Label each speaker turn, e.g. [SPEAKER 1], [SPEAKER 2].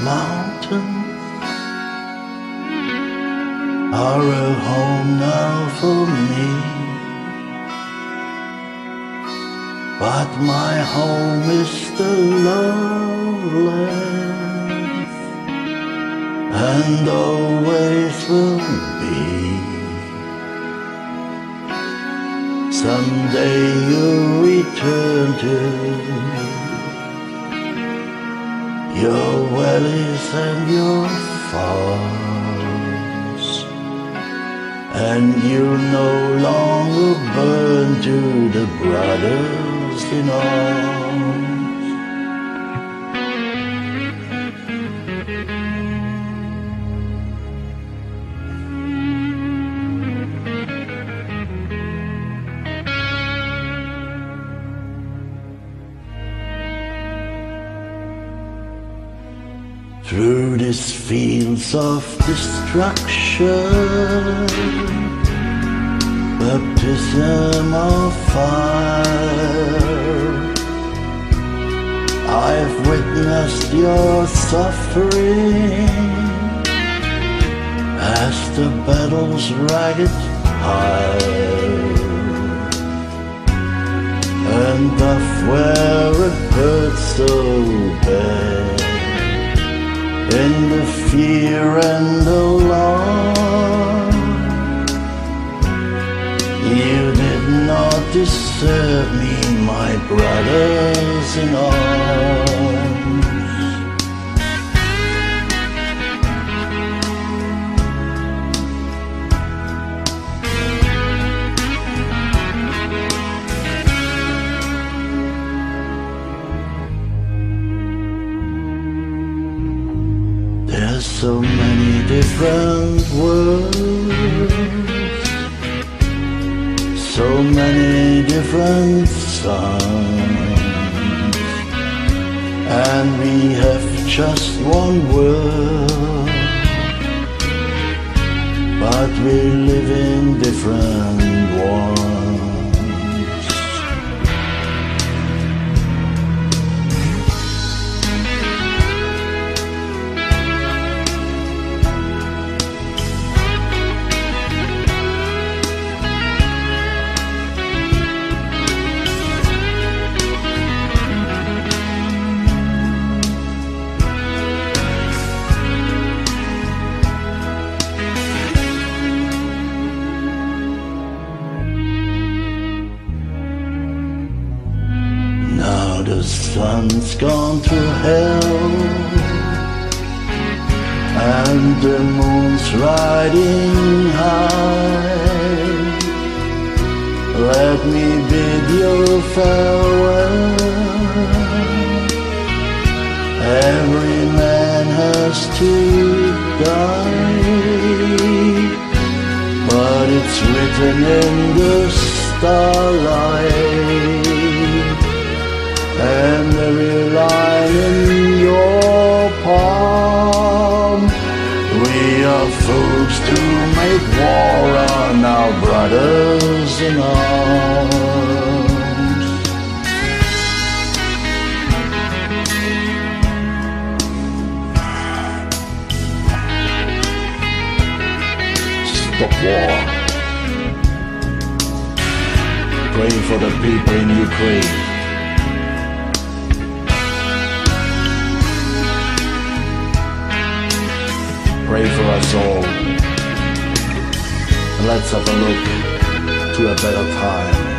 [SPEAKER 1] mountains are a home now for me, but my home is the lowlands, and always will be. Someday you'll return to your valleys and your farms, and you'll no longer burn to the brothers in arms. Through these fields of destruction, baptism of fire, I've witnessed your suffering as the battles ragged high, and I've where it hurts so bad, in the fear and alarm. You did not deserve me, my brothers in arms. There's so many different words, so many different songs, and we have just one world, but we live in different ones. The sun's gone to hell, and the moon's riding high. Let me bid you farewell. Every man has to die, but it's written in the starlight, and every line in your palm. We are fools to make war on our brothers in arms. Stop war. Pray for the people in Ukraine. Pray for us all, and let's have a look to a better time.